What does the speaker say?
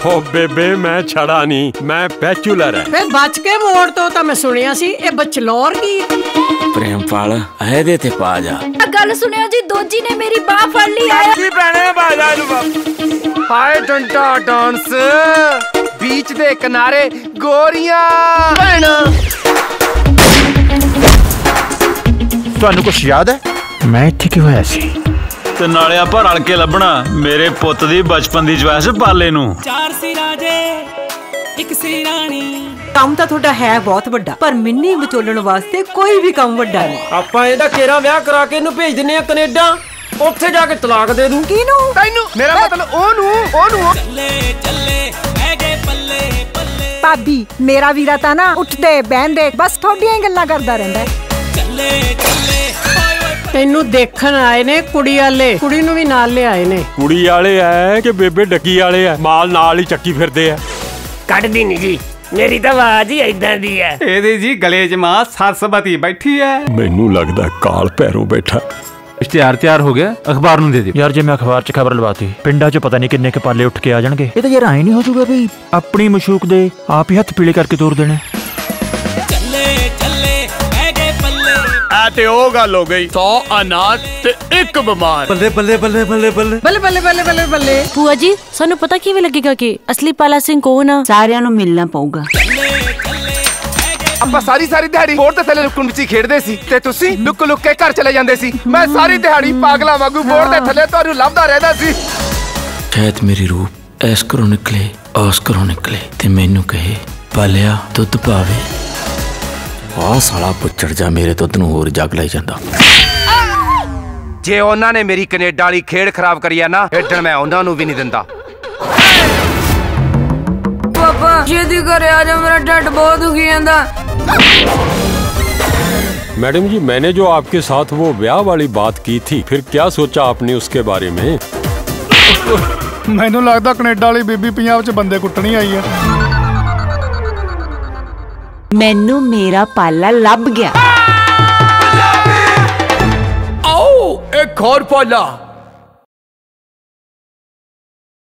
ओ बेबे मैं छड़ा नहीं, मैं बैचलर है। फिर बच के मोड़ तो मैं सुनिया सी ये बचलौर की प्रेमपाल आए दे ते पा जा। गल सुनियो जी, दोजी ने मेरी बाह फड़ ली है। की भैने बाजा हाय डंडा डांस बीच दे किनारे गोरियां भैना। ਤੁਹਾਨੂੰ ਕੁਛ ਯਾਦ ਹੈ ਮੈਂ ਇੱਥੇ ਕਿਉਂ ਆਇਆ ਸੀ? ਤੇ ਨਾਲੇ ਆਪਾਂ ਰਲ ਕੇ ਲੱਭਣਾ ਮੇਰੇ ਪੁੱਤ ਦੀ ਬਚਪਨ ਦੀ ਚੁਆਇਸ ਪਾਲੇ ਨੂੰ। ਚਾਰ ਸੀ ਰਾਜੇ ਇੱਕ ਸੀ ਰਾਣੀ। ਕੰਮ ਤਾਂ ਤੁਹਾਡਾ ਹੈ ਬਹੁਤ ਵੱਡਾ, ਪਰ ਮਿੰਨੀ ਵਿਚੋਲਣ ਵਾਸਤੇ ਕੋਈ ਵੀ ਕੰਮ ਵੱਡਾ ਨਹੀਂ। ਆਪਾਂ ਇਹਦਾ ਕੇਰਾ ਵਿਆਹ ਕਰਾ ਕੇ ਇਹਨੂੰ ਭੇਜ ਦਿੰਨੇ ਆ ਕੈਨੇਡਾ, ਉੱਥੇ ਜਾ ਕੇ ਤਲਾਕ ਦੇ ਦੂੰ। ਕਿਹਨੂੰ? ਤੈਨੂੰ। ਮੇਰਾ ਮਤਲਬ ਉਹਨੂੰ। ਚੱਲੇ ਚੱਲੇ ਬਹਿ ਗਏ ਪੱਲੇ ਪੱਲੇ। ਭਾਬੀ ਮੇਰਾ ਵੀਰਾ ਤਾਂ ਨਾ ਉੱਠਦੇ ਬਹਿੰਦੇ ਬਸ ਤੁਹਾਡੀਆਂ ਹੀ ਗੱਲਾਂ ਕਰਦਾ ਰਹਿੰਦਾ ਹੈ। ਚੱਲੇ ਚੱਲੇ ਤੈਨੂੰ ਦੇਖਣ ਆਏ ਨੇ ਕੁੜੀ ਵਾਲੇ, ਕੁੜੀ ਨੂੰ ਵੀ ਨਾਲ ਲਿਆਏ ਨੇ। ਕੁੜੀ ਵਾਲੇ ਐ ਕਿ ਬੇਬੇ ਡੱਕੀ ਵਾਲੇ ਐ, ਮਾਲ ਨਾਲ ਹੀ ਚੱਕੀ ਫਿਰਦੇ ਐ। ਕੱਢਦੀ ਨਹੀਂ ਜੀ, ਮੇਰੀ ਤਾਂ ਆਵਾਜ਼ ਹੀ ਏਦਾਂ ਦੀ ਹੈ। ਇਹਦੇ ਜੀ ਗਲੇ 'ਚ ਮਾਂ ਸਰਸਵਤੀ ਬੈਠੀ ਐ। ਮੈਨੂੰ ਲੱਗਦਾ ਕਾਲ ਪੈਰੋਂ ਬੈਠਾ। ਇਸ਼ਤਿਹਾਰ ਤਿਆਰ ਹੋ ਗਿਆ, ਅਖਬਾਰ ਨੂੰ ਦੇ ਦਿਓ। ਯਾਰ ਜੇ ਮੈਂ ਅਖਬਾਰ 'ਚ ਖਬਰ ਲਵਾਤੀ ਪਿੰਡਾਂ 'ਚ ਪਤਾ ਨਹੀਂ ਕਿੰਨੇ ਕੁ ਪਾਲੇ ਉੱਠ ਕੇ ਆ ਜਾਣਗੇ। ਇਹ ਤਾਂ ਯਾਰ ਆਏ ਨਹੀਂ ਹੋ ਜਾਊਗਾ ਵੀ ਆਪਣੀ ਮਸ਼ੂਕ ਦੇ ਆਪ ਹੀ ਹੱਥ ਪੀਲੇ ਕਰਕੇ ਤੋਰ ਦੇਣੇ। ਚੱਲੇ ਚੱਲੇ ਬਹਿ ਗਏ ਪੱਲੇ। ਆ ਤੇ ਉਹ ਗੱਲ ਹੋ ਗਈ 100 ਅਨਾਥ ਤੇ ਇੱਕ ਬਿਮਾਰ। ਬੱਲੇ ਬੱਲੇ ਬੱਲੇ ਬੱਲੇ ਬੱਲੇ ਬੱਲੇ ਬੱਲੇ ਬੱਲੇ ਬੱਲੇ ਬੱਲੇ। ਭੂਆ ਜੀ ਸਾਨੂੰ ਪਤਾ ਕਿਵੇਂ ਲੱਗੇਗਾ ਕਿ ਅਸਲੀ ਪਾਲਾ ਸਿੰਘ ਕੌਣ ਆ? ਸਾਰਿਆਂ ਨੂੰ ਮਿਲਣਾ ਪਊਗਾ। ਆਪਾਂ ਸਾਰੀ ਦਿਹਾੜੀ ਬੋਰਡ ਦੇ ਥੱਲੇ ਲੁਕਣ ਮਿੱਚੀ ਖੇਡਦੇ ਸੀ ਤੇ ਤੁਸੀਂ ਲੁੱਕ ਕੇ ਘਰ ਚਲੇ ਜਾਂਦੇ ਸੀ। ਮੈਂ ਸਾਰੀ ਦਿਹਾੜੀ ਪਾਗਲਾ ਵਾਂਗੂ ਬੋਰਡ ਦੇ ਥੱਲੇ ਤੁਹਾਨੂੰ ਲੱਭਦਾ ਰਹਿੰਦਾ ਸੀ। ਸ਼ਾਇਦ ਮੇਰੀ ਰੂਪ ਐਸ ਕਰੋ ਨਿਕਲੇ ਆਸ ਕਰੋ ਨਿਕਲੇ ਤੇ ਮੈਨੂੰ ਕਹੇ ਪਾਲਿਆ ਦੁੱਧ ਪਾਵੇ। ਆਹ ਸਾਲਾ ਪੁੱਛੜ ਜਾ ਮੇਰੇ ਦੁੱਧ ਨੂੰ ਹੋਰ ਜਗ ਲਈ ਜਾਂਦਾ। ਜੇ ਉਹਨਾਂ ਨੇ ਮੇਰੀ ਕੈਨੇਡਾ ਵਾਲੀ ਖੇਡ ਖਰਾਬ ਕਰੀ ਆ ਨਾ, ਖੇਡਣ ਮੈਂ ਉਹਨਾਂ ਨੂੰ ਵੀ ਨਹੀਂ ਦਿੰਦਾ। ਪਾਪਾ ਜੇਦੀ ਘਰੇ ਆ ਜਾ, ਮੇਰਾ ਢਿੱਡ ਬਹੁਤ ਦੁਖੀ ਜਾਂਦਾ। मैडम जी मैंने जो आपके साथ वो ब्याह वाली बात की थी, फिर क्या सोचा आपने उसके बारे में? ਮੈਨੂੰ ਲੱਗਦਾ ਕੈਨੇਡਾ ਵਾਲੀ ਬੀਬੀ ਪੰਜਾਬ 'ਚ ਬੰਦੇ ਕੁੱਟਣੀ ਆਈ ਹੈ। ਮੈਨੂੰ ਮੇਰਾ ਪਾਲਾ ਲੱਭ ਗਿਆ। आओ एक और पाला।